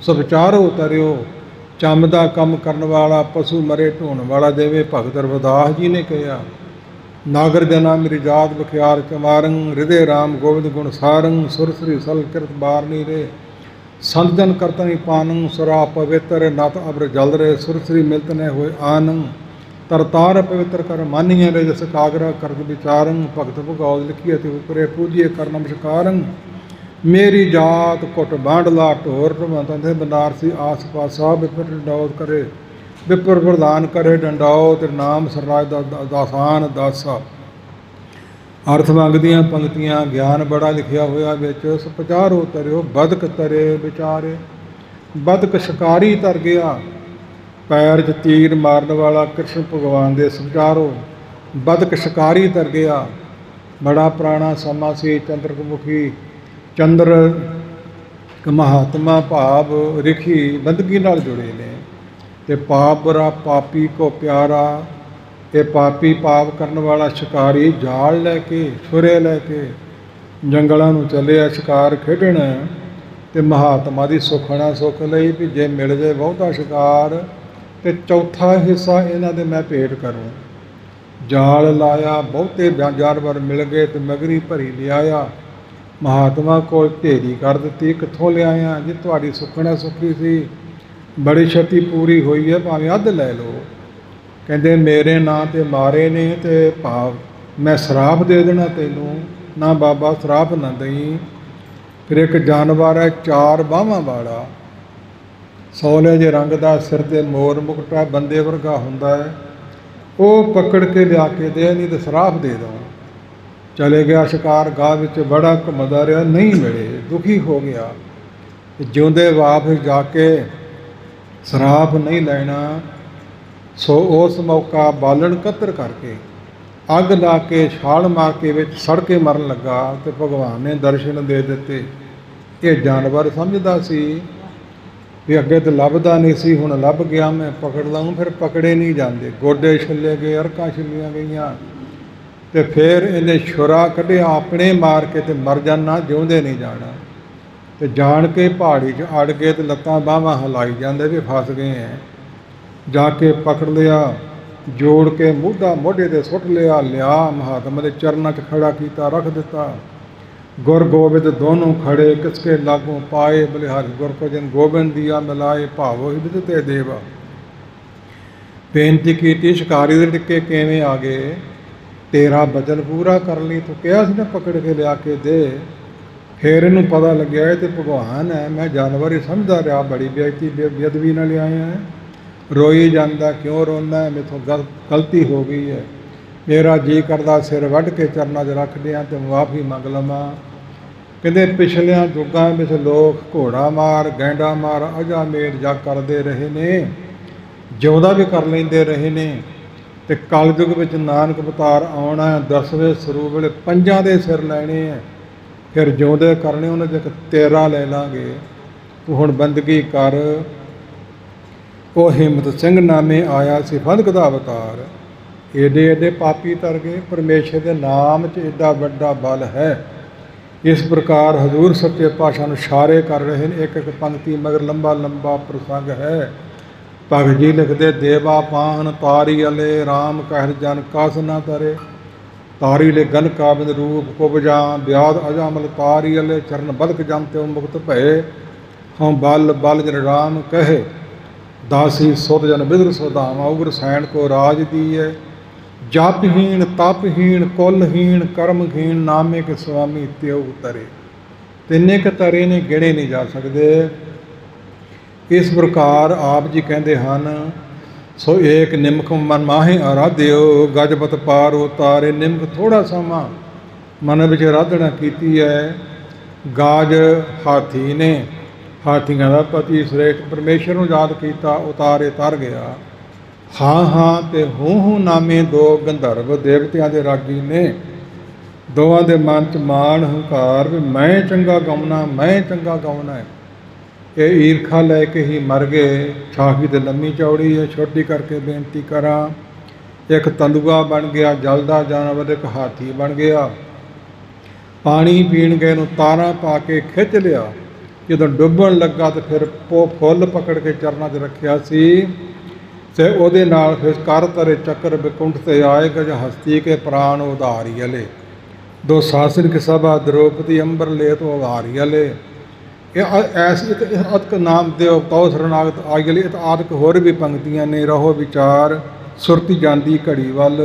ਸੋ ਵਿਚਾਰੋ ਤਰਿਓ। ਚੰਮ ਦਾ ਕੰਮ ਕਰਨ ਵਾਲਾ, ਪਸ਼ੂ ਮਰੇ ਢੋਣ ਵਾਲਾ, ਜਿਵੇਂ ਭਗਤ ਰਵਿਦਾਸ ਜੀ ਨੇ ਕਿਹਾ, ਨਾਗਰ ਜਨਾ ਮੇਰੀ ਜਾਤ ਬਖਿਆਰ ਚਮਾਰੰ, ਹਿਰਦੇ ਰਾਮ ਗੋਬਿੰਦ ਗੁਣ ਸਾਰੰ, ਸੁਰਸਰੀ ਸਲ ਕਿਰਤ ਬਾਰਨੀ ਰੇ, ਸੰਤ ਜਨ ਕਰਤਨੀ ਪਾਨੰ, ਸੁਰਾ ਪਵਿੱਤਰ ਨਤ ਅਬਰ ਜਲ ਰੇ, ਸੁਰਸਰੀ ਮਿਲਤ ਨੇ ਹੋਏ ਆਨੰ, ਤਰਤਾਰ ਪਵਿੱਤਰ ਕਰ ਮਾਨੀਏ ਰੇ, ਜਸ ਕਾਗਰਾ ਕਰਤ ਵਿਚਾਰੰ, ਭਗਤ ਭਗੌਤ ਲਿਖੀਏ ਤੇ ਉਪਰੇ ਪੂਜੀਏ ਕਰ ਨਮਸਕਾਰੰ, ਮੇਰੀ ਜਾਤ ਘੁੱਟ ਬਾਂਡਲਾ ਢੋਰ ਤੰਦੇ ਬਨਾਰਸੀ ਆਸ ਪਾਸਾ, ਵਿਪਰ ਡੰਡੌਤ ਕਰੇ ਵਿਪਰ ਪ੍ਰਦਾਨ ਕਰੇ ਡੰਡੌਤ, ਨਾਮ ਸਰਰਾਜ ਦਾ ਦਾਸਾਨ ਦਾਸਾ। ਅਰਥ ਮੰਗਦੀਆਂ ਪੰਕਤੀਆਂ, ਗਿਆਨ ਬੜਾ ਲਿਖਿਆ ਹੋਇਆ ਵਿੱਚ। ਸਪਚਾਰੋ ਤਰਿਓ, ਬਦਕ ਤਰੇ ਵਿਚਾਰੇ। ਬਦਕ ਸ਼ਿਕਾਰੀ ਤਰ ਗਿਆ, ਪੈਰ 'ਚ ਤੀਰ ਮਾਰਨ ਵਾਲਾ ਕ੍ਰਿਸ਼ਨ ਭਗਵਾਨ ਦੇ ਸਪਚਾਰੋ। ਬਦਕ ਸ਼ਿਕਾਰੀ ਤਰ ਗਿਆ। ਬੜਾ ਪੁਰਾਣਾ ਸਮਾਂ ਸੀ। ਚੰਦਰਮੁਖੀ ਚੰਦਰ ਮਹਾਤਮਾ ਭਾਵ ਰਿਖੀ ਬੰਦਗੀ ਨਾਲ ਜੁੜੇ ਨੇ, ਅਤੇ ਪਾਪ ਬੁਰਾ ਪਾਪੀ ਕੋ ਪਿਆਰਾ। ਇਹ ਪਾਪੀ ਪਾਪ ਕਰਨ ਵਾਲਾ ਸ਼ਿਕਾਰੀ ਜਾਲ ਲੈ ਕੇ, ਛੁਰੇ ਲੈ ਕੇ ਜੰਗਲਾਂ ਨੂੰ ਚੱਲਿਆ ਸ਼ਿਕਾਰ ਖੇਡਣ, ਅਤੇ ਮਹਾਤਮਾ ਦੀ ਸੁਖਣਾ ਸੁੱਖ ਲਈ ਵੀ ਜੇ ਮਿਲ ਜਾਏ ਬਹੁਤਾ ਸ਼ਿਕਾਰ ਅਤੇ ਚੌਥਾ ਹਿੱਸਾ ਇਹਨਾਂ ਦੇ ਮੈਂ ਭੇਟ ਕਰੂੰ। ਜਾਲ ਲਾਇਆ, ਬਹੁਤੇ ਜਾਨਵਰ ਮਿਲ ਗਏ ਅਤੇ ਮਗਰੀ ਭਰੀ ਲਿਆਇਆ। ਮਹਾਤਮਾ ਕੋਲ ਢੇਰੀ ਕਰ ਦਿੱਤੀ, ਕਿੱਥੋਂ ਲਿਆਇਆ? ਜੀ ਤੁਹਾਡੀ ਸੁਖਣਾ ਸੁੱਖੀ ਸੀ, ਬੜੀ ਛੇਤੀ ਪੂਰੀ ਹੋਈ ਹੈ, ਭਾਵੇਂ ਅੱਧ ਲੈ ਲਓ। ਕਹਿੰਦੇ ਮੇਰੇ ਨਾਂ 'ਤੇ ਮਾਰੇ ਨੇ, ਅਤੇ ਭਾਵ ਮੈਂ ਸ਼ਰਾਪ ਦੇ ਦੇਣਾ ਤੈਨੂੰ। ਨਾ ਬਾਬਾ ਸ਼ਰਾਪ ਨਾ ਦਈ। ਫਿਰ ਇੱਕ ਜਾਨਵਰ ਹੈ 4 ਬਾਹਾਂ ਵਾਲਾ, ਸੌਲੇ ਜਿਹੇ ਰੰਗ ਦਾ, ਸਿਰ 'ਤੇ ਮੋਰ ਮੁਕਟਾ, ਬੰਦੇ ਵਰਗਾ ਹੁੰਦਾ ਹੈ, ਉਹ ਪਕੜ ਕੇ ਲਿਆ ਕੇ ਦੇ, ਨਹੀਂ ਤਾਂ ਸ਼ਰਾਪ ਦੇ ਦਵਾਂ। ਚਲੇ ਗਿਆ ਸ਼ਿਕਾਰ ਗਾਹ ਵਿੱਚ, ਬੜਾ ਘੁੰਮਦਾ ਰਿਹਾ, ਨਹੀਂ ਮਿਲੇ, ਦੁਖੀ ਹੋ ਗਿਆ। ਜਿਉਂਦੇ ਵਾਪਸ ਜਾ ਕੇ ਸ਼ਰਾਪ ਨਹੀਂ ਲੈਣਾ, ਸੋ ਉਸ ਮੌਕਾ ਬਾਲਣ ਕਤਰ ਕਰਕੇ ਅੱਗ ਲਾ ਕੇ ਛਾਲ ਮਾਰ ਕੇ ਵਿੱਚ ਸੜ ਕੇ ਮਰਨ ਲੱਗਾ, ਅਤੇ ਭਗਵਾਨ ਨੇ ਦਰਸ਼ਨ ਦੇ ਦਿੱਤੇ। ਇਹ ਜਾਨਵਰ ਸਮਝਦਾ ਸੀ ਵੀ ਅੱਗੇ ਤਾਂ ਲੱਭਦਾ ਨਹੀਂ ਸੀ, ਹੁਣ ਲੱਭ ਗਿਆ, ਮੈਂ ਪਕੜ ਲਵਾਂ। ਫਿਰ ਪਕੜੇ ਨਹੀਂ ਜਾਂਦੇ, ਗੋਡੇ ਛਿੱਲੇ ਗਏ, ਅਰਕਾਂ ਛਿੱਲੀਆਂ ਗਈਆਂ, ਅਤੇ ਫਿਰ ਇਹਨੇ ਛੁਰਾ ਕੱਢਿਆ ਆਪਣੇ ਮਾਰ ਕੇ, ਅਤੇ ਮਰ ਜਾਣਾ, ਜਿਉਂਦੇ ਨਹੀਂ ਜਾਣਾ। ਅਤੇ ਜਾਣ ਕੇ ਪਹਾੜੀ 'ਚ ਅੜ ਗਏ, ਅਤੇ ਲੱਤਾਂ ਬਾਹਾਂ ਹਿਲਾਈ ਜਾਂਦੇ ਵੀ ਫਸ ਗਏ ਹੈ। ਜਾ ਕੇ ਪਕੜ ਲਿਆ, ਜੋੜ ਕੇ ਮੋਢਾ ਮੋਢੇ 'ਤੇ ਸੁੱਟ ਲਿਆ, ਲਿਆ ਮਹਾਤਮਾ ਦੇ ਚਰਨਾਂ 'ਚ ਖੜਾ ਕੀਤਾ, ਰੱਖ ਦਿੱਤਾ। ਗੁਰ ਗੋਬਿੰਦ ਦੋਨੋਂ ਖੜੇ, ਕਿਸਕੇ ਲਾਗੋਂ ਪਾਏ, ਬਲਿਹਾਰੀ ਗੁਰ ਕੋ ਜਨ ਗੋਬਿੰਦ ਦੀਆ ਮਿਲਾਏ, ਭਾਵੋ ਹਿਰਦਿ ਤੇ ਦੇਵਾ। ਬੇਨਤੀ ਕੀਤੀ, ਸ਼ਿਕਾਰੀ ਦੇ ਟਿੱਕੇ ਕਿਵੇਂ ਆ ਗਏ? ਤੇਰਾ ਬਚਨ ਪੂਰਾ ਕਰ ਲਈ, ਤੂੰ ਕਿਹਾ ਸੀ ਨਾ ਪਕੜ ਕੇ ਲਿਆ ਕੇ ਦੇ। ਫਿਰ ਇਹਨੂੰ ਪਤਾ ਲੱਗਿਆ ਇਹ ਤਾਂ ਭਗਵਾਨ ਹੈ, ਮੈਂ ਜਾਨਵਰ ਹੀ ਸਮਝਦਾ ਰਿਹਾ, ਬੜੀ ਬੇਇੱਜ਼ਤੀ ਬੇਅਦਬੀ ਨਾਲ ਲਿਆਇਆ ਹੈ। ਰੋਈ ਜਾਂਦਾ, ਕਿਉਂ ਰੋਂਦਾ? ਮੇਥੋਂ ਗਲਤੀ ਹੋ ਗਈ ਹੈ, ਮੇਰਾ ਜੀ ਕਰਦਾ ਸਿਰ ਵੱਢ ਕੇ ਚਰਨਾਂ 'ਚ ਰੱਖ ਦਿਆਂ ਅਤੇ ਮੁਆਫੀ ਮੰਗ ਲਵਾਂ। ਕਹਿੰਦੇ ਪਿਛਲਿਆਂ ਯੁੱਗਾਂ ਵਿੱਚ ਲੋਕ ਘੋੜਾ ਮਾਰ, ਗੈਂਡਾ ਮਾਰ, ਅਜਾ ਮੇਰ ਜਗ ਕਰਦੇ ਰਹੇ ਨੇ, ਜਿਉਂਦਾ ਵੀ ਕਰ ਲੈਂਦੇ ਰਹੇ ਨੇ। ਅਤੇ ਕਲਯੁੱਗ ਵਿੱਚ ਨਾਨਕ ਅਵਤਾਰ ਆਉਣਾ, 10ਵੇਂ ਸਰੂਪ ਵੇਲੇ 5 ਦੇ ਸਿਰ ਲੈਣੇ ਹੈ, ਫਿਰ ਜਿਉਂਦੇ ਕਰਨੇ, ਉਹਨਾਂ 'ਚ ਇੱਕ ਤੇਰਾ ਲੈ ਲਾਂਗੇ, ਤੂੰ ਹੁਣ ਬੰਦਗੀ ਕਰ। ਉਹ ਹਿੰਮਤ ਸਿੰਘ ਨਾਮੇ ਆਇਆ ਸੀ ਫੰਦਕ ਦਾ ਅਵਤਾਰ। ਏਡੇ ਏਡੇ ਪਾਪੀ ਤਰ ਗਏ, ਪਰਮੇਸ਼ਰ ਦੇ ਨਾਮ 'ਚ ਏਡਾ ਵੱਡਾ ਬਲ ਹੈ। ਇਸ ਪ੍ਰਕਾਰ ਹਜ਼ੂਰ ਸੱਚੇ ਪਾਤਸ਼ਾਹ ਨੂੰ ਇਸ਼ਾਰੇ ਕਰ ਰਹੇ ਨੇ, ਇੱਕ ਇੱਕ ਪੰਕਤੀ ਮਗਰ ਲੰਬਾ ਲੰਬਾ ਪ੍ਰਸੰਗ ਹੈ। ਭਗਤ ਜੀ ਲਿਖਦੇ, ਦੇਵਾ ਪਾਹਨ ਤਾਰੀ ਅਲੇ, ਰਾਮ ਕਹਿਰ ਜਨ ਕਸ ਨਾ ਤਰੇ, ਤਾਰੀ ਲੈ ਗਨ ਕਾਬਿੰਦ ਰੂਪ ਕੁਬਜਾ, ਵਿਆਦ ਅਜਾਮਲ ਤਾਰੀ ਅਲੇ, ਚਰਨ ਬਲਕ ਜਨ ਤੇ ਮੁਕਤ ਭਏ, ਹਉ ਬਲ ਬਲ ਜਨ ਰਾਮ ਕਹੇ, ਦਾਸੀ ਸੁਧ ਜਨ ਬਿਦਰ ਸੁਧਾਵਾ, ਉਗਰ ਸੈਣ ਕੋ ਰਾਜ ਦੀਏ, ਜਪਹੀਣ ਤਪਹੀਣ ਕੁਲਹੀਣ ਕਰਮਹੀਣ, ਨਾਮੇ ਕੇ ਸੁਆਮੀ ਤਿਉ ਤਰੇ। ਤਿੰਨੇ ਕੁ ਤਰੇ ਨੇ, ਗਿਣੇ ਨਹੀਂ ਜਾ ਸਕਦੇ। ਇਸ ਪ੍ਰਕਾਰ ਆਪ ਜੀ ਕਹਿੰਦੇ ਹਨ, ਸੋ ਏਕ ਨਿਮਕ ਮਨ ਮਾਹੇ ਆਰਾਧਿਓ, ਗਜਪਤ ਪਾਰ ਉਤਾਰੇ। ਨਿਮਕ ਥੋੜ੍ਹਾ ਸਮਾਂ ਮਨ ਵਿੱਚ ਆਰਾਧਨਾ ਕੀਤੀ ਹੈ। ਗਾਜ ਹਾਥੀ ਨੇ, ਹਾਥੀਆਂ ਦਾ ਪਤੀ ਸ੍ਰੇਸ਼ਟ ਪਰਮੇਸ਼ਰ ਨੂੰ ਯਾਦ ਕੀਤਾ, ਉਤਾਰੇ ਤਰ ਗਿਆ। ਹਾਂ ਹਾਂ ਅਤੇ ਹੂੰ ਹੂੰ ਨਾਮੇ ਦੋ ਗੰਧਰਵ ਦੇਵਤਿਆਂ ਦੇ ਰਾਗੀ ਨੇ। ਦੋਵਾਂ ਦੇ ਮਨ 'ਚ ਮਾਣ ਹੰਕਾਰ ਵੀ ਮੈਂ ਚੰਗਾ ਗਾਉਣਾ, ਮੈਂ ਚੰਗਾ ਗਾਉਣਾ ਹੈ। ਇਹ ਈਰਖਾ ਲੈ ਕੇ ਹੀ ਮਰ ਗਏ। ਛਾਹੀ ਤੇ ਲੰਮੀ ਚੌੜੀ ਹੈ, ਛੋਟੀ ਕਰਕੇ ਬੇਨਤੀ ਕਰਾਂ। ਇੱਕ ਤੰਦੂਆ ਬਣ ਗਿਆ, ਜਲ ਦਾ ਜਾਨਵਰ, ਇੱਕ ਹਾਥੀ ਬਣ ਗਿਆ। ਪਾਣੀ ਪੀਣ ਗਏ ਨੂੰ ਤਾਰਾਂ ਪਾ ਕੇ ਖਿੱਚ ਲਿਆ, ਜਦੋਂ ਡੁੱਬਣ ਲੱਗਾ ਤੇ ਫਿਰ ਫੁੱਲ ਪਕੜ ਕੇ ਚਰਨਾਂ 'ਚ ਰੱਖਿਆ ਸੀ ਤੇ ਉਹਦੇ ਨਾਲ ਫਿਰ ਕਰ ਤਰੇ ਚੱਕਰ ਵਿਕੁੰਠ ਤੇ ਆਏ ਗਜ ਹਸਤੀ ਕੇ ਪ੍ਰਾਣ ਉਧਾਰੀ ਅਲੇ ਦੋ ਸਾਸਰਿਕ ਸਭਾ द्रौपदी अंबर ले तो उधारी अले ऐसी अतक नाम देव कौ शरणागत आगले आदक होर भी पंक्तियां ने रहो विचार सुरती जाती घड़ी वल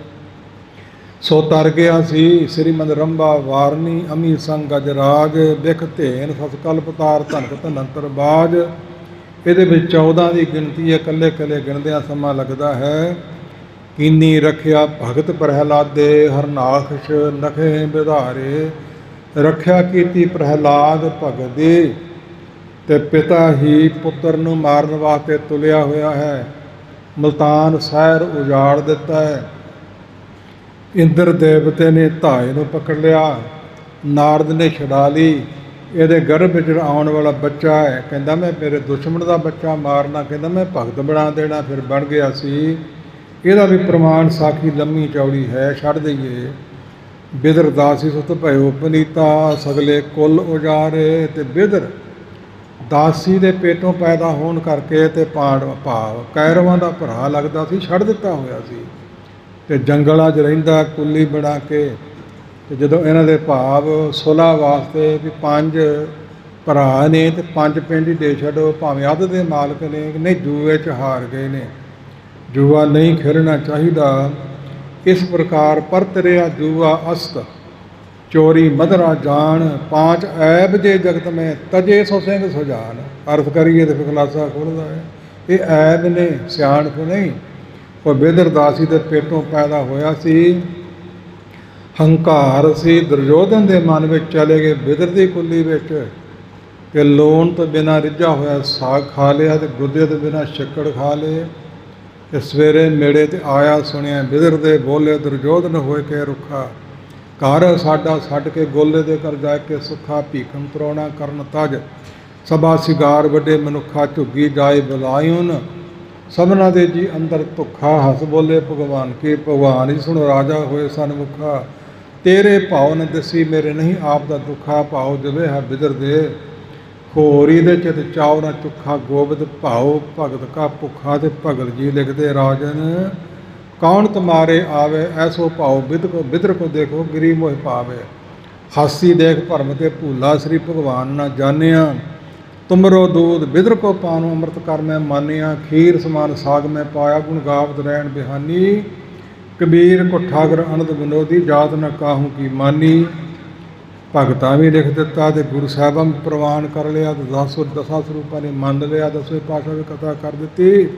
सो तर गया सी श्रीमद रंबा वारनी अमी संग गजराज बिख धेन सतकल्प तार धनक धनंतर बाज ਇਹਦੇ ਵਿੱਚ 14 ਦੀ ਗਿਣਤੀ ਹੈ, ਇਕੱਲੇ ਇਕੱਲੇ ਗਿਣਦਿਆਂ ਸਮਾਂ ਲੱਗਦਾ ਹੈ। ਕੀਨੀ ਰੱਖਿਆ ਭਗਤ ਪ੍ਰਹਿਲਾਦੇ ਹਰਨਾਖਸ਼ ਨਖੇ ਵਿਧਾਰੇ ਰੱਖਿਆ ਕੀਤੀ ਪ੍ਰਹਿਲਾਦ ਭਗਤ ਦੀ ਤੇ ਪਿਤਾ ਹੀ ਪੁੱਤਰ ਨੂੰ ਮਾਰਨ ਵਾਸਤੇ ਤੁਲਿਆ ਹੋਇਆ ਹੈ। ਮਲਤਾਨ ਸ਼ਹਿਰ ਉਜਾੜ ਦਿੱਤਾ ਹੈ। ਇੰਦਰ ਦੇਵਤੇ ਨੇ ਧਾਏ ਨੂੰ ਪਕੜ ਲਿਆ, ਨਾਰਦ ਨੇ ਛਡਾ ਲਈ। ਇਹਦੇ ਗਰਭ ਵਿੱਚ ਆਉਣ ਵਾਲਾ ਬੱਚਾ ਹੈ, ਕਹਿੰਦਾ ਮੈਂ ਮੇਰੇ ਦੁਸ਼ਮਣ ਦਾ ਬੱਚਾ ਮਾਰਨਾ, ਕਹਿੰਦਾ ਮੈਂ ਭਗਤ ਬਣਾ ਦੇਣਾ, ਫਿਰ ਬਣ ਗਿਆ ਸੀ। ਇਹਦਾ ਵੀ ਪ੍ਰਮਾਣ ਸਾਖੀ ਲੰਮੀ ਚੌੜੀ ਹੈ, ਛੱਡ ਦਈਏ। ਬਿਦਰ ਦਾਸੀ ਸੁਤ ਭਇਓ ਪਨੀਤਾ ਸਗਲੇ ਕੁੱਲ ਉਜਾਰੇ ਤੇ ਬਿਦਰ ਦਾਸੀ ਦੇ ਪੇਟੋਂ ਪੈਦਾ ਹੋਣ ਕਰਕੇ ਤੇ ਭਾਵ ਕੈਰਵਾਂ ਦਾ ਭਰਾ ਲੱਗਦਾ ਸੀ, ਛੱਡ ਦਿੱਤਾ ਹੋਇਆ ਸੀ ਤੇ ਜੰਗਲਾਂ 'ਚ ਰਹਿੰਦਾ ਕੁੱਲੀ ਬਣਾ ਕੇ। ਤੇ ਜਦੋਂ ਇਹਨਾਂ ਦੇ ਭਾਵ ਸੁਲ੍ਹਾ ਵਾਸਤੇ ਵੀ 5 ਭਰਾ ਨੇ ਤੇ 5 ਪਿੰਡ ਹੀ ਦੇ ਛੱਡੋ, ਭਾਵੇਂ ਅੱਧ ਦੇ ਮਾਲਕ ਨੇ, ਨਹੀਂ ਜੂਏ 'ਚ ਹਾਰ ਗਏ ਨੇ, ਜੂਆ ਨਹੀਂ ਖੇਡਣਾ ਚਾਹੀਦਾ। ਇਸ ਪ੍ਰਕਾਰ ਪਰਤ ਰਿਹਾ ਜੂਆ ਅਸਤ ਚੋਰੀ ਮਧਰਾ ਜਾਣ 5 ਐਬ ਜੇ ਜਗਤ ਮੈਂ ਤਜੇ ਸੋ ਸਿੰਘ ਸੁਜਾਨ। ਅਰਥ ਕਰੀਏ ਤੇ ਖੁਲਾਸਾ ਖੁੱਲ੍ਹਦਾ ਹੈ, ਇਹ ਐਬ ਨੇ, ਸਿਆਣਪ ਨਹੀਂ। ਉਹ ਬਿਦਰ ਦਾਸੀ ਦੇ ਪੇਟੋਂ ਪੈਦਾ ਹੋਇਆ ਸੀ, ਹੰਕਾਰ ਸੀ। ਦੁਰਯੋਧਨ ਦੇ ਮਨ ਵਿੱਚ ਚਲੇ ਗਏ ਬਿਦਰ ਦੀ ਕੁੱਲੀ ਵਿੱਚ ਕਿ ਲੂਣ ਤੋਂ ਬਿਨਾਂ ਰਿੱਝਾ ਹੋਇਆ ਸਾਗ ਖਾ ਲਿਆ ਤੇ ਗੁੱਦੇ ਤੋਂ ਬਿਨਾਂ ਸ਼ੱਕਰ ਖਾ ਲਏ। ਤੇ ਸਵੇਰੇ ਮੇੜੇ ਤੇ ਆਇਆ ਸੁਣਿਆ ਬਿਦਰ ਦੇ ਬੋਲੇ ਦੁਰਯੋਧਨ ਹੋਏ ਕੇ ਰੁੱਖਾ ਘਰ ਸਾਡਾ ਛੱਡ ਕੇ ਗੋਲੇ ਦੇ ਕਰ ਜਾ ਕੇ ਸੁੱਖਾ ਭੀਖਮ ਤਰੋਣਾ ਕਰਨ ਤਜ ਸਭਾ ਸਿਗਾਰ ਵੱਡੇ ਮਨੁੱਖਾ ਝੁੱਗੀ ਜਾਏ ਬੁਲਾਇਉਨ ਸਭਨਾ ਦੇ ਜੀ ਅੰਦਰ ਧੁੱਖਾ ਹੱਸ ਬੋਲੇ ਭਗਵਾਨ ਕੇ ਭਗਵਾਨ ਹੀ ਸੁਣ ਰਾਜਾ ਹੋਏ ਸਨਮੁਖਾ ਤੇਰੇ ਭਾਉ ਨ ਦਸੀ ਮੇਰੇ ਨਹੀਂ ਆਪ ਦਾ ਦੁੱਖਾ ਭਾਉ ਜਵੇ ਹੈ ਬਿਦਰ ਦੇ ਹੋਰੀ ਦੇ ਚਿਤ ਚਾਉ ਨਾ ਚੁੱਖਾ ਗੋਬਿੰਦ ਭਾਉ ਭਗਤ ਕਾ ਭੁੱਖਾ ਤੇ ਭਗਤ ਜੀ ਲਿਖਦੇ ਰਾਜਨ ਕੌਣ ਤੁਮਾਰੇ ਆਵੇ ਐਸੋ ਭਾਉ ਬਿਦਰ ਕੋ ਦੇਖੋ ਗਿਰੀ ਮੋਹ ਪਾਵੇ ਹਾਸੀ ਦੇਖ ਭਰਮ ਤੇ ਭੂਲਾ ਸ੍ਰੀ ਭਗਵਾਨ ਨਾ ਜਾਣਿਆ ਤੁਮਰੋ ਦੂਧ ਬਿਦਰ ਕੋ ਪਾਨੋ ਅੰਮ੍ਰਿਤ ਕਰ ਮੈਂ ਮਾਨਿਆ ਖੀਰ ਸਮਾਨ ਸਾਗ ਮੈਂ ਪਾਇਆ ਗੁਣ ਗਾਵਤ ਰਹਿਣ ਬਿਹਾਨੀ ਕਬੀਰ ਕੁੱਠਾਗਰ ਅਨੰਦ ਵਿਨੋਦੀ ਜਾਤ ਨ ਕਾਹੂ ਕੀ ਮਾਨੀ। ਭਗਤਾਂ ਵੀ ਲਿਖ ਦਿੱਤਾ ਤੇ ਗੁਰੂ ਸਾਹਿਬਾਂ ਵੀ ਪ੍ਰਵਾਨ ਕਰ ਲਿਆ ਤੇ 10 ਸਰੂਪਾਂ ਨੇ ਮੰਨ ਲਿਆ, 10ਵੇਂ ਪਾਤਸ਼ਾਹ ਵੀ ਕਥਾ ਕਰ ਦਿੱਤੀ।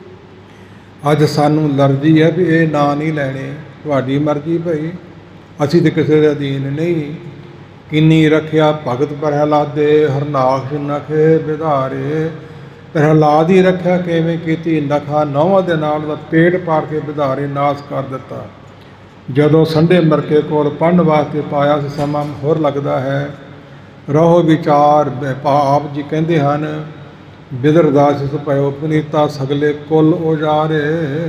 ਅੱਜ ਸਾਨੂੰ ਲਰਜ਼ੀ ਹੈ ਵੀ ਇਹ ਨਾਂ ਨਹੀਂ ਲੈਣੇ, ਤੁਹਾਡੀ ਮਰਜ਼ੀ ਭਾਈ, ਅਸੀਂ ਤਾਂ ਕਿਸੇ ਦੇ ਅਧੀਨ ਨਹੀਂ। ਕਿੰਨੀ ਰੱਖਿਆ ਭਗਤ ਪ੍ਰਹਿਲਾਦੇ ਹਰਨਾਖਸ਼ ਨਖੇ ਵਿਧਾਰੇ ਪ੍ਰਹਿਲਾਦ ਹੀ ਰੱਖਿਆ ਕਿਵੇਂ ਕੀਤੀ, ਨਖਾ 9 ਦੇ ਨਾਲ ਦਾ ਪੇਟ ਪਾੜ ਕੇ ਵਿਧਾਰੇ ਨਾਸ ਕਰ ਦਿੱਤਾ। ਜਦੋਂ ਸੰਡੇ ਮਰਕੇ ਕੋਲ ਪੜ੍ਹਨ ਵਾਸਤੇ ਪਾਇਆ ਸੀ ਸਮਾਂ ਹੋਰ ਲੱਗਦਾ ਹੈ। ਰਹੋ ਵਿਚਾਰ ਆਪ ਜੀ ਕਹਿੰਦੇ ਹਨ ਬਿਦਰ ਦਾਸ ਭਇਓ ਪਨੀਤਾ ਸਗਲੇ ਕੁੱਲ ਉਜਾਰੇ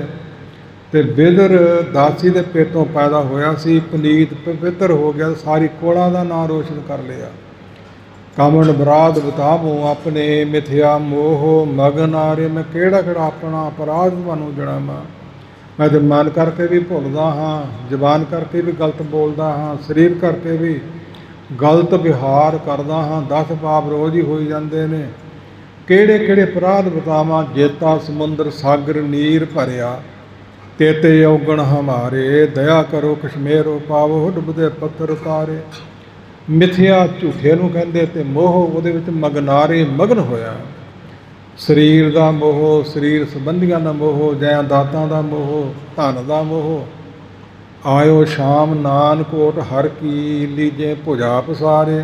ਤੇ ਬਿਦਰ ਦਾਸੀ ਦੇ ਪੇਟੋਂ ਪੈਦਾ ਹੋਇਆ ਸੀ, ਪਨੀਤ ਪਵਿੱਤਰ ਹੋ ਗਿਆ, ਸਾਰੀ ਕੋਲਾਂ ਦਾ ਨਾਂ ਰੋਸ਼ਨ ਕਰ ਲਿਆ। ਕਾਮਣ ਬਰਾਦ ਬਤਾਵੋ ਆਪਣੇ ਮਿਥਿਆ ਮੋਹ ਮਗਨ ਆਰੇ ਮੈਂ ਕਿਹੜਾ ਕਿਹੜਾ ਆਪਣਾ ਅਪਰਾਧ ਤੁਹਾਨੂੰ ਜਣਾਵਾਂ। ਮੈਂ ਤਾਂ ਮਨ ਕਰਕੇ ਵੀ ਭੁੱਲਦਾ ਹਾਂ, ਜ਼ਬਾਨ ਕਰਕੇ ਵੀ ਗਲਤ ਬੋਲਦਾ ਹਾਂ, ਸਰੀਰ ਕਰਕੇ ਵੀ ਗਲਤ ਵਿਹਾਰ ਕਰਦਾ ਹਾਂ, 10 ਪਾਪ ਰੋਜ਼ ਹੀ ਹੋਈ ਜਾਂਦੇ ਨੇ। ਕਿਹੜੇ ਕਿਹੜੇ ਅਪਰਾਧ ਬਤਾਵਾਂ, ਜੇਤਾ ਸਮੁੰਦਰ ਸਾਗਰ ਨੀਰ ਭਰਿਆ ਤੇਤੇ ਔਗਣ ਹਮਾਰੇ ਦਇਆ ਕਰੋ ਕਸ਼ਮੇਰੋ ਪਾਵੋ ਡੁੱਬਦੇ ਪੱਥਰ ਉਤਾਰੇ। ਮਿਥਿਆ ਝੂਠੇ ਨੂੰ ਕਹਿੰਦੇ ਤੇ ਮੋਹ ਉਹਦੇ ਵਿੱਚ ਮਗਨਾਰੇ ਮਗਨ ਹੋਇਆ। ਸਰੀਰ ਦਾ ਮੋਹ, ਸਰੀਰ ਸੰਬੰਧੀਆਂ ਦਾ ਮੋਹ, ਜਾਇਦਾਦਾਂ ਦਾ ਮੋਹ, ਧਨ ਦਾ ਮੋਹ। ਆਇਓ ਸ਼ਾਮ ਨਾਨਕੋਟ ਹਰ ਕੀ ਲੀਜੇ ਭੁਜਾ ਪਸਾਰੇ।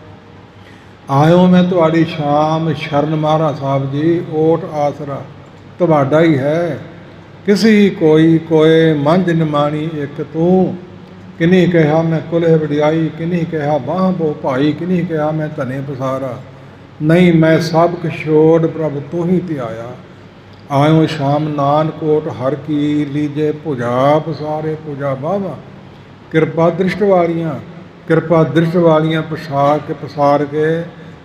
ਆਇਓ ਮੈਂ ਤੁਹਾਡੀ ਸ਼ਾਮ ਸ਼ਰਨ ਮਹਾਰਾਜ ਸਾਹਿਬ ਜੀ, ਓਟ ਆਸਰਾ ਤੁਹਾਡਾ ਹੀ ਹੈ। ਕਿਸੀ ਕੋਈ ਕੋਏ ਮੰਝ ਨਿਮਾਣੀ ਇੱਕ ਤੂੰ, ਕਿਨੀ ਕਿਹਾ ਮੈਂ ਕੁਲੇ ਵਡਿਆਈ, ਕਿਨੀ ਕਿਹਾ ਬਾਹ ਬੋ ਭਾਈ, ਕਿਨੀ ਕਿਹਾ ਮੈਂ ਧਨੇ ਪਸਾਰਾ। ਨਹੀਂ ਮੈਂ ਸਭ ਕੁ ਛੋੜ ਪ੍ਰਭ ਤੂੰ ਹੀ ਧਿਆਇਆ। ਆਇਓ ਸ਼ਾਮ ਨਾਨਕੋਟ ਹਰ ਕੀ ਲੀਜੇ ਭੁਜਾ ਪਸਾਰੇ। ਭੁਜਾ ਬਾਵਾ ਕਿਰਪਾ ਦ੍ਰਿਸ਼ਟ ਵਾਲੀਆਂ, ਕਿਰਪਾ ਦ੍ਰਿਸ਼ਟ ਵਾਲੀਆਂ ਪਸਾਰ ਕੇ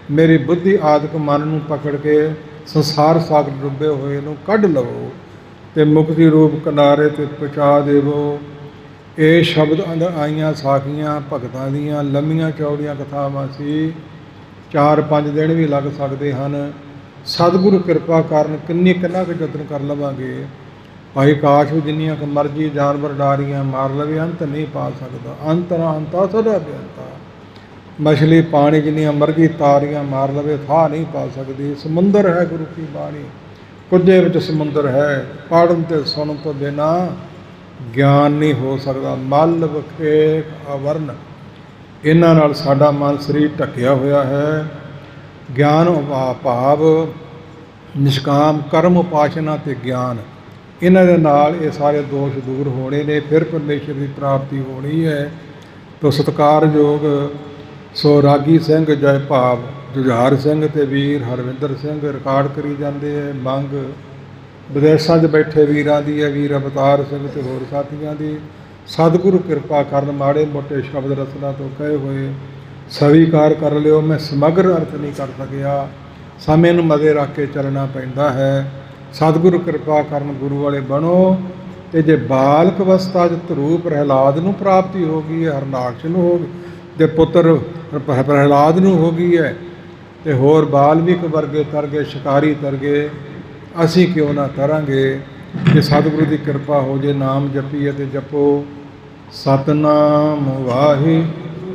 मेरी बुद्धि आदਿਕ मन ਨੂੰ पकड़ के संसार सागर डुबे हुए ਨੂੰ ਕੱਢ ਲਵੋ ਤੇ ਮੁਕਤੀ ਰੂਪ ਕਿਨਾਰੇ ਤੇ ਪਹੁੰਚਾ ਦੇਵੋ। ਇਹ ਸ਼ਬਦ ਅੰਦਰ ਆਈਆਂ ਸਾਖੀਆਂ ਭਗਤਾਂ ਦੀਆਂ ਲੰਮੀਆਂ ਚੌੜੀਆਂ ਕਥਾਵਾਂ ਸੀ। 4-5 ਦਿਨ ਵੀ ਲੱਗ ਸਕਦੇ ਹਨ। ਸਤਿਗੁਰੂ ਕਿਰਪਾ ਕਾਰਨ ਕਿੰਨਾ ਕੁ ਯਤਨ ਕਰ ਲਵਾਂਗੇ। ਭਾਈ ਕਾਸ਼ ਵੀ ਜਿੰਨੀਆਂ ਕੁ ਮਰਜ਼ੀ ਜਾਨਵਰ ਡਾਰੀਆਂ ਮਾਰ ਲਵੇ, ਅੰਤ ਨਹੀਂ ਪਾ ਸਕਦਾ। ਅੰਤਾ ਸਦਾ ਬੇਅੰਤਾ। ਮਛਲੀ ਪਾਣੀ ਜਿੰਨੀਆਂ ਮਰਜ਼ੀ ਤਾਰੀਆਂ ਮਾਰ ਲਵੇ, ਥਾਹ ਨਹੀਂ ਪਾ ਸਕਦੀ। ਸਮੁੰਦਰ ਹੈ ਗੁਰੂ ਕੀ ਬਾਣੀ, ਕੁੱਜੇ ਵਿੱਚ ਸਮੁੰਦਰ ਹੈ। ਪੜ੍ਹਨ ਤੇ ਸੁਣਨ ਤੋਂ ਬਿਨਾ ਗਿਆਨ ਨਹੀਂ ਹੋ ਸਕਦਾ। ਮਲ ਵਿਖੇਖ ਆਵਰਨ, ਇਹਨਾਂ ਨਾਲ ਸਾਡਾ ਮਨ ਸਰੀਰ ਢੱਕਿਆ ਹੋਇਆ ਹੈ। ਗਿਆਨ ਭਾਵ ਨਿਸ਼ਕਾਮ ਕਰਮ ਉਪਾਸਨਾ ਤੇ ਗਿਆਨ, ਇਹਨਾਂ ਦੇ ਨਾਲ ਇਹ ਸਾਰੇ ਦੋਸ਼ ਦੂਰ ਹੋਣੇ ਨੇ, ਫਿਰ ਪਰਮੇਸ਼ਰ ਦੀ ਪ੍ਰਾਪਤੀ ਹੋਣੀ ਹੈ। ਤੋ ਸਤਿਕਾਰਯੋਗ ਸੋ ਰਾਗੀ ਸਿੰਘ ਜੈ ਭਾਵ ਜੁਝਾਰ ਸਿੰਘ ਤੇ ਵੀਰ ਹਰਵਿੰਦਰ ਸਿੰਘ ਰਿਕਾਰਡ ਕਰੀ ਜਾਂਦੇ ਹੈ। ਮੰਗ ਵਿਦੇਸ਼ਾਂ 'ਚ ਬੈਠੇ ਵੀਰਾਂ ਦੀ ਹੈ, ਵੀਰ ਅਵਤਾਰ ਸਿੰਘ ਤੇ ਹੋਰ ਸਾਥੀਆਂ ਦੀ। ਸਤਿਗੁਰੂ ਕਿਰਪਾ ਕਰਨ, ਮਾੜੇ ਮੋਟੇ ਸ਼ਬਦ ਰਚਨਾ ਤੋਂ ਕਹੇ ਹੋਏ ਸਵੀਕਾਰ ਕਰ ਲਿਓ। ਮੈਂ ਸਮਗਰ ਅਰਥ ਨਹੀਂ ਕਰ ਸਕਿਆ, ਸਮੇਂ ਨੂੰ ਮੱਦੇ ਰੱਖ ਕੇ ਚੱਲਣਾ ਪੈਂਦਾ ਹੈ। ਸਤਿਗੁਰੂ ਕਿਰਪਾ ਕਰਨ, ਗੁਰੂ ਵਾਲੇ ਬਣੋ। ਤੇ ਜੇ ਬਾਲਕ ਅਵਸਥਾ 'ਚ ਧਰੂ ਪ੍ਰਹਿਲਾਦ ਨੂੰ ਪ੍ਰਾਪਤੀ ਹੋ ਗਈ ਹੈ, ਹਰਨਾਕਸ਼ ਨੂੰ ਹੋ ਗਈ, ਤੇ ਪੁੱਤਰ ਪ੍ਰਹਿਲਾਦ ਨੂੰ ਹੋ ਗਈ ਹੈ, ਤੇ ਹੋਰ ਬਾਲਮੀਕ ਵਰਗੇ ਤਰ ਗਏ, ਸ਼ਿਕਾਰੀ ਤਰ ਗਏ, ਅਸੀਂ ਕਿਉਂ ਨਾ ਤਰਾਂਗੇ। ਜੇ ਸਤਿਗੁਰੂ ਦੀ ਕਿਰਪਾ ਹੋ ਜੇ, ਨਾਮ ਜਪੀਏ ਤੇ ਜਪੋ ਸਤਨਾਮ ਵਾਹਿ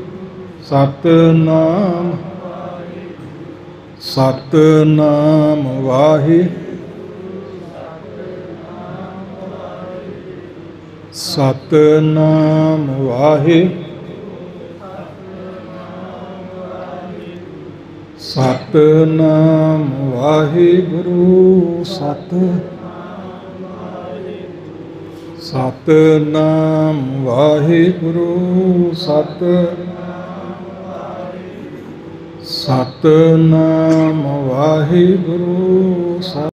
ਸਤਨਾਮ ਸਤਨਾਮ ਵਾਹਿ ਸਤਨਾਮ ਵਾਹਿ ਸਤਨਾਮ ਵਾਹਿਗੁਰੂ। ਸਤਨਾਮ ਵਾਹਿਗੁਰੂ। ਸਤਨਾਮ ਵਾਹਿਗੁਰੂ।